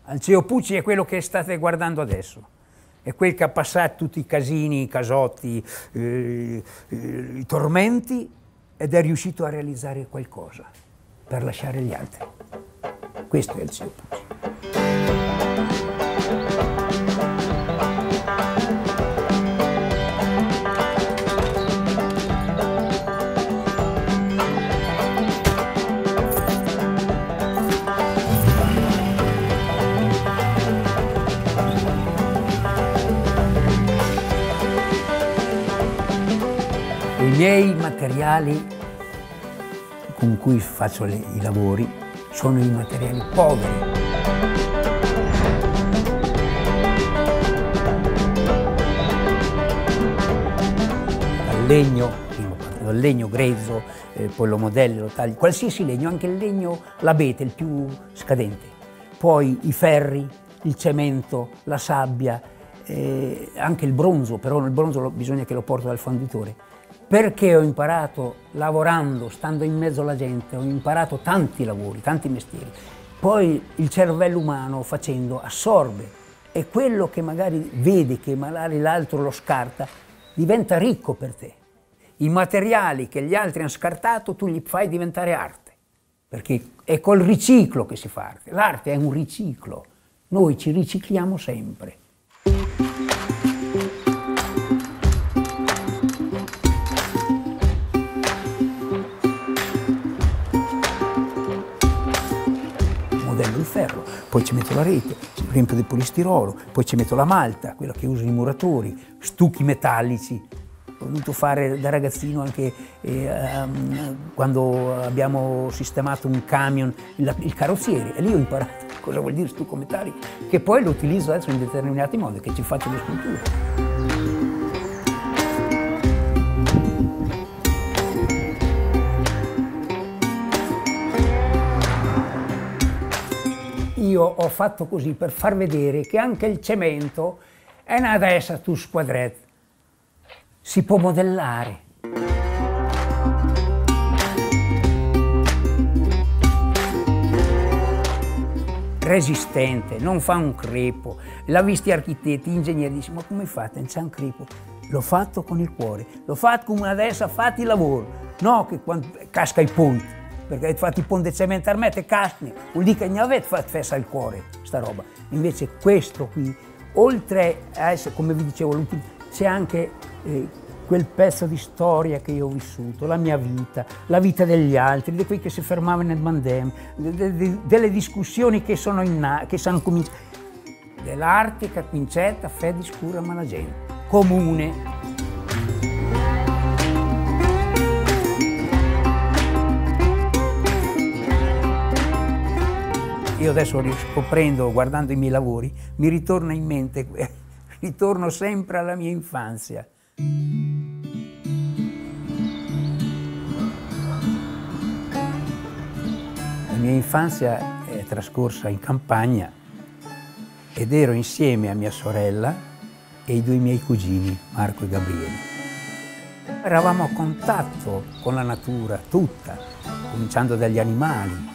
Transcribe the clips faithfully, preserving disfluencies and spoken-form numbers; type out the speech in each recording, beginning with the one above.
Alceo Pucci è quello che state guardando adesso. È quel che ha passato tutti i casini, i casotti, eh, eh, i tormenti ed è riuscito a realizzare qualcosa per lasciare gli altri. Questo è Alceo Pucci. I miei materiali con cui faccio le, i lavori sono i materiali poveri. Dal legno, dal legno grezzo, eh, poi lo modello, lo taglio, qualsiasi legno, anche il legno, l'abete, il più scadente. Poi i ferri, il cemento, la sabbia, eh, anche il bronzo, però il bronzo lo, bisogna che lo porto dal fonditore. Perché ho imparato lavorando, stando in mezzo alla gente, ho imparato tanti lavori, tanti mestieri. Poi il cervello umano facendo assorbe e quello che magari vedi che magari l'altro lo scarta diventa ricco per te. I materiali che gli altri hanno scartato tu li fai diventare arte, perché è col riciclo che si fa arte. L'arte è un riciclo, noi ci ricicliamo sempre. Modello il ferro, poi ci metto la rete, ci riempio di polistirolo, poi ci metto la malta, quella che usano i muratori, stucchi metallici. Ho dovuto fare da ragazzino anche eh, um, quando abbiamo sistemato un camion, il, il carrozziere, e lì ho imparato cosa vuol dire stucco metallico, che poi lo utilizzo adesso in determinati modi, che ci faccio le sculture. Io ho fatto così per far vedere che anche il cemento è una adesso tu squadret, si può modellare. Resistente, non fa un crepo. L'ha visti architetti, ingegneri, dice ma come fate? Non c'è un crepo. L'ho fatto con il cuore, l'ho fatto come adesso fate il lavoro, no che quando casca i ponti. Perché avete fatto i ponti di cemento armate e cascano, vuol dire che non avete fatto festa al cuore, sta roba. Invece questo qui, oltre a essere, come vi dicevo, c'è anche eh, quel pezzo di storia che io ho vissuto, la mia vita, la vita degli altri, di quelli che si fermavano nel Mandem, de, de, de, delle discussioni che sono, in, che sono cominciate, dell'arte che cominciata a fare discutere ma la gente, comune. Io adesso riscoprendo, guardando i miei lavori, mi ritorna in mente, ritorno sempre alla mia infanzia. La mia infanzia è trascorsa in campagna ed ero insieme a mia sorella e i due miei cugini, Marco e Gabriele. Eravamo a contatto con la natura tutta, cominciando dagli animali.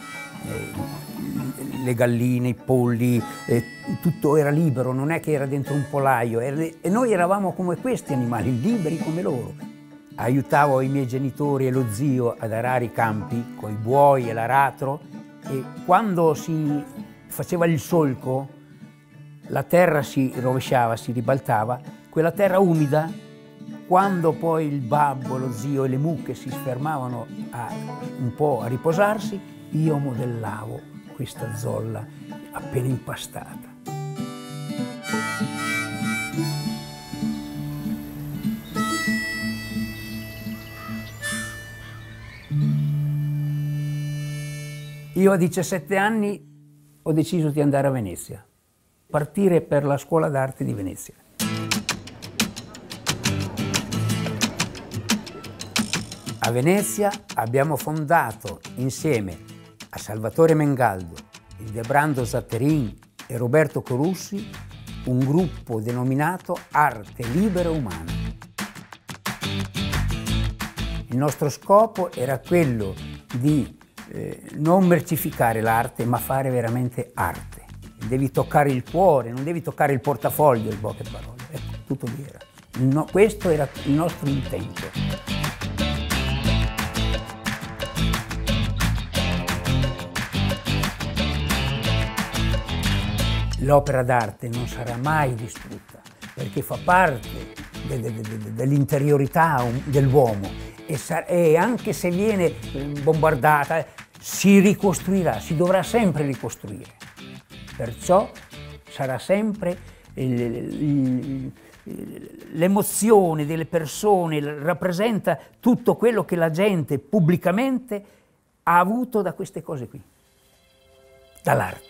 Le galline, i polli, eh, tutto era libero, non è che era dentro un polaio, era, e noi eravamo come questi animali, liberi come loro. Aiutavo i miei genitori e lo zio ad arare i campi con i buoi e l'aratro e quando si faceva il solco, la terra si rovesciava, si ribaltava, quella terra umida, quando poi il babbo, lo zio e le mucche si fermavano a, un po' a riposarsi, io modellavo questa zolla appena impastata. Io a diciassette anni ho deciso di andare a Venezia, partire per la scuola d'arte di Venezia. A Venezia abbiamo fondato insieme a Salvatore Mengaldo, Ildebrando Zatterin e Roberto Corussi un gruppo denominato Arte Libera Umana. Il nostro scopo era quello di eh, non mercificare l'arte, ma fare veramente arte. devi toccare il cuore, non devi toccare il portafoglio, in poche parole. Ecco, tutto lì era. No, questo era il nostro intento. L'opera d'arte non sarà mai distrutta, perché fa parte de, de, de, de, dell'interiorità dell'uomo e, e anche se viene bombardata si ricostruirà, si dovrà sempre ricostruire. Perciò sarà sempre l'emozione delle persone, rappresenta tutto quello che la gente pubblicamente ha avuto da queste cose qui, dall'arte.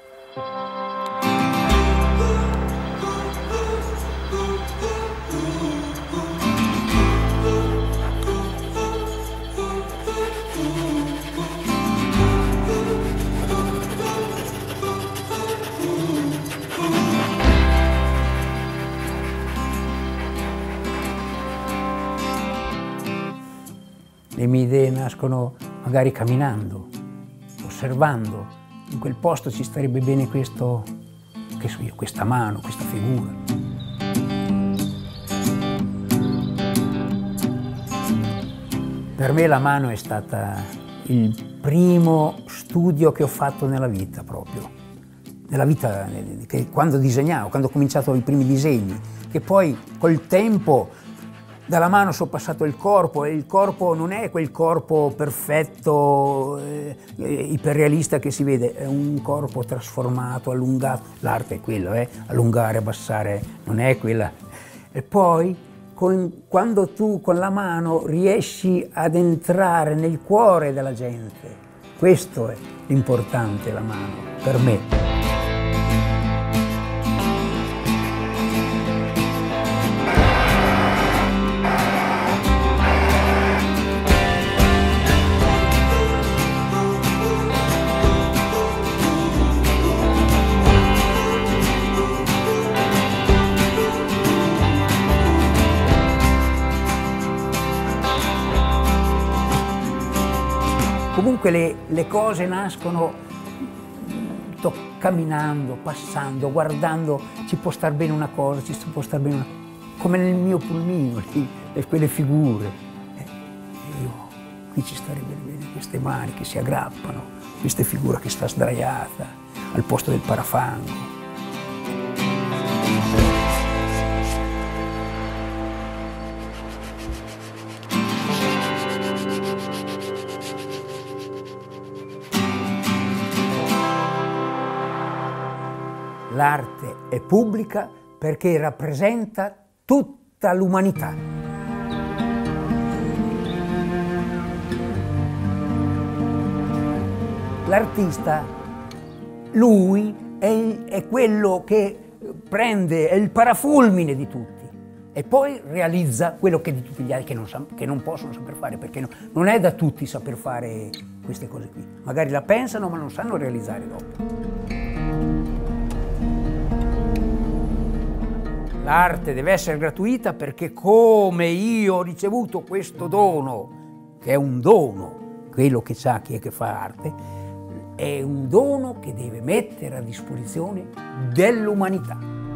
Le mie idee nascono magari camminando, osservando. In quel posto ci starebbe bene questo, che so io, questa mano, questa figura. Per me la mano è stata il primo studio che ho fatto nella vita proprio. Nella vita, che quando disegnavo, quando ho cominciato i primi disegni, che poi col tempo dalla mano sono passato il corpo e il corpo non è quel corpo perfetto, eh, iperrealista che si vede, è un corpo trasformato, allungato. L'arte è quello, eh? Allungare, abbassare, non è quella. E poi con, quando tu con la mano riesci ad entrare nel cuore della gente, questo è l'importante, la mano, per me. Comunque le, le cose nascono camminando, passando, guardando, ci può star bene una cosa, ci può star bene una... come nel mio pulmino, lì, quelle figure. Eh, io, qui ci starebbe bene queste mani che si aggrappano, questa figura che sta sdraiata al posto del parafango. L'arte è pubblica perché rappresenta tutta l'umanità. L'artista, lui, è, è quello che prende, è il parafulmine di tutti e poi realizza quello che di tutti gli altri che non, sa, che non possono saper fare, perché no, non è da tutti saper fare queste cose qui. Magari la pensano ma non sanno realizzare dopo. L'arte deve essere gratuita perché come io ho ricevuto questo dono, che è un dono, quello che sa chi è che fa arte, è un dono che deve mettere a disposizione dell'umanità.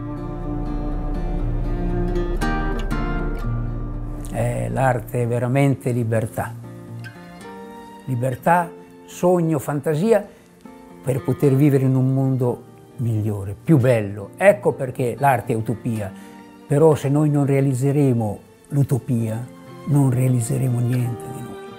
Eh, l'arte è veramente libertà. Libertà, sogno, fantasia per poter vivere in un mondo migliore, più bello. Ecco perché l'arte è utopia, però se noi non realizzeremo l'utopia, non realizzeremo niente di noi.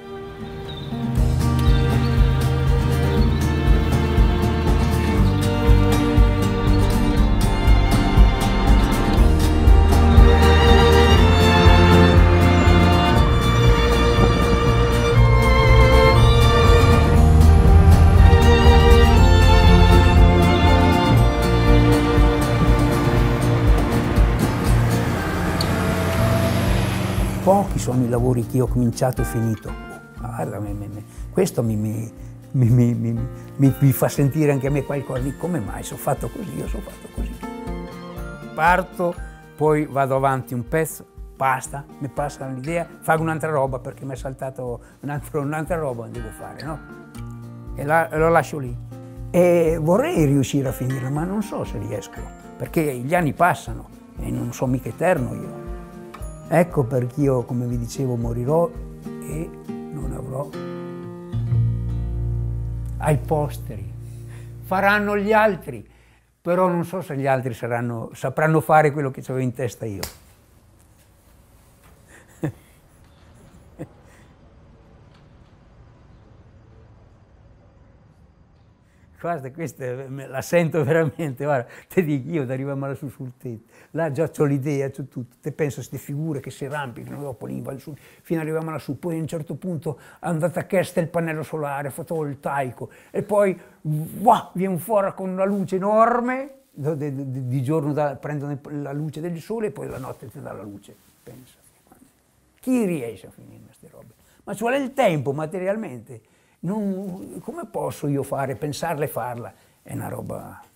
Pochi sono i lavori che io ho cominciato e finito. Guarda, me, me, me. Questo mi, mi, mi, mi, mi, mi fa sentire anche a me qualcosa di come mai sono fatto così, io sono fatto così. Parto, poi vado avanti un pezzo, basta, mi passa l'idea, faccio un'altra roba perché mi è saltato un'altra, un'altra roba che devo fare, no? E la, lo lascio lì. E vorrei riuscire a finirla, ma non so se riesco, perché gli anni passano e non sono mica eterno io. Ecco perché io, come vi dicevo, morirò e non avrò ai posteri. Faranno gli altri, però non so se gli altri saranno, sapranno fare quello che avevo in testa io. Guarda, questa la sento veramente, guarda, te dico io, arriviamo lassù sul tetto, là già ho l'idea, c'ho tutto, te penso a queste figure che si arrampicano, dopo lì vanno su, fino ad arrivare lassù, poi a un certo punto andate a chiesta il pannello solare, fotovoltaico, e poi, wow, viene fuori con una luce enorme, di, di, di giorno da, prendono la luce del sole e poi la notte ti dà la luce, pensa. Chi riesce a finire queste robe? Ma ci vuole il tempo materialmente. Non, come posso io fare, pensarla e farla? È una roba